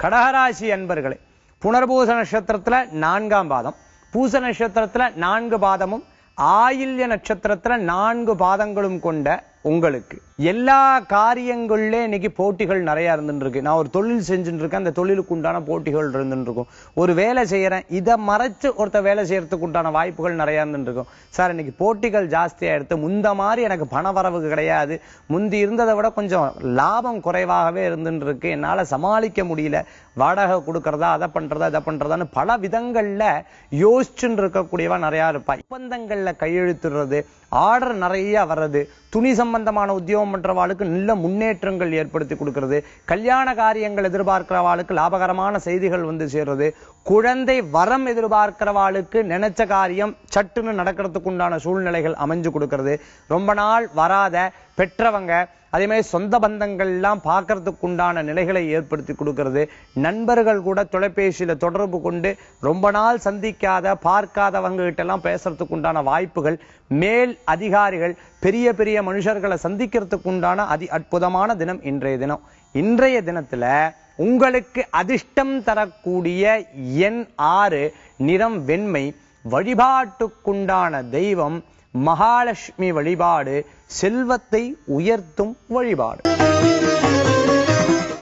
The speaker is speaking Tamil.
கடகராசி அன்பர்களே, புனர்பூச நட்சத்திரத்துல 4ஆம் பாதம், பூச நட்சத்திரத்துல 4 பாதமும், ஆயில்ய நட்சத்திரத்துல 4 பாதங்களும் கொண்ட உங்களுக்கு எல்லா காரியங்களிலே இன்னைக்கு போட்டிகள் நிறைய இருந்துட்டு இருக்கு. நான் ஒரு தொழில் செஞ்சுட்டு இருக்கேன், அந்த தொழிலுக்கு உண்டான போட்டிகள் இருந்துட்டு இருக்கும். ஒரு வேலை செய்யறேன், இதை மறைச்சு ஒருத்த வேலை செய்யறதுக்கு உண்டான வாய்ப்புகள் நிறைய இருந்துட்டு இருக்கும். சார் இன்னைக்கு போட்டிகள் ஜாஸ்தியா எடுத்து முந்த மாதிரி எனக்கு பண வரவு கிடையாது, முந்தி இருந்ததை விட கொஞ்சம் லாபம் குறைவாகவே இருந்துட்டு இருக்கு, என்னால சமாளிக்க முடியல, வாடகை கொடுக்கறதா அதை பண்றதா இதை பண்றதான்னு பல விதங்கள்ல யோசிச்சுட்டு இருக்கக்கூடியவா நிறைய இருப்பா. ஒப்பந்தங்கள்ல கையெழுத்துறது, ஆர்டர் நிறைய வர்றது, துணி சம்பந்தமான உத்தியோகம் பண்றவாளுக்கு நல்ல முன்னேற்றங்கள் ஏற்படுத்தி கொடுக்கிறது, கல்யாண காரியங்கள் எதிர்பார்க்கிறவாளுக்கு லாபகரமான செய்திகள் வந்து சேர்றது, குழந்தை வரம் எதிர்பார்க்கிறவாளுக்கு நினைச்ச காரியம் சட்டுன்னு நடக்கிறதுக்கு உண்டான சூழ்நிலைகள் அமைஞ்சு கொடுக்கிறது, ரொம்ப நாள் வராத பெற்றவங்க அதே மாதிரி சொந்த பந்தங்கள் எல்லாம் பார்க்கறதுக்கு உண்டான நிலைகளை ஏற்படுத்தி கொடுக்கிறது, நண்பர்கள் கூட தொலைபேசியில தொடர்பு கொண்டு ரொம்ப நாள் சந்திக்காத பார்க்காதவங்க கிட்ட எல்லாம் பேசுறதுக்கு உண்டான வாய்ப்புகள், மேல் அதிகாரிகள் பெரிய பெரிய மனுஷர்களை சந்திக்கிறதுக்கு உண்டான அற்புதமான தினம் இன்றைய தினம். இன்றைய தினத்துல உங்களுக்கு அதிர்ஷ்டம் தரக்கூடிய எண் 6, நிறம் வெண்மை, வழிபாட்டுக்குண்டான தெய்வம் மகாலட்சுமி வழிபாடு, செல்வத்தை உயர்த்தும் வழிபாடு.